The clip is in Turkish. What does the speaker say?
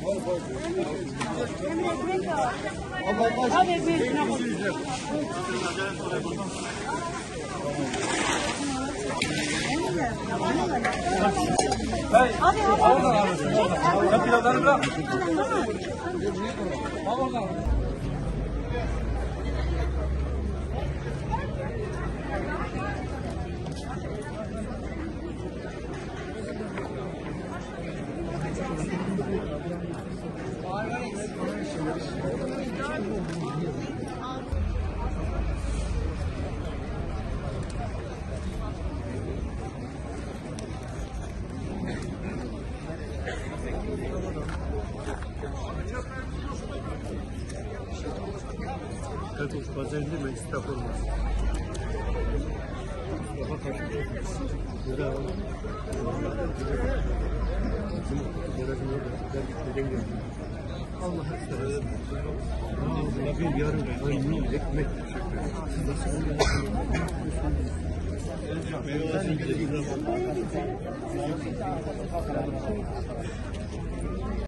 Hadi bir hadi Sen pilavları bırak. Evet, bazen de meclis olmaz. Allah'a emanet olun. Bir yarım ayını ekmek teşekkür ederim.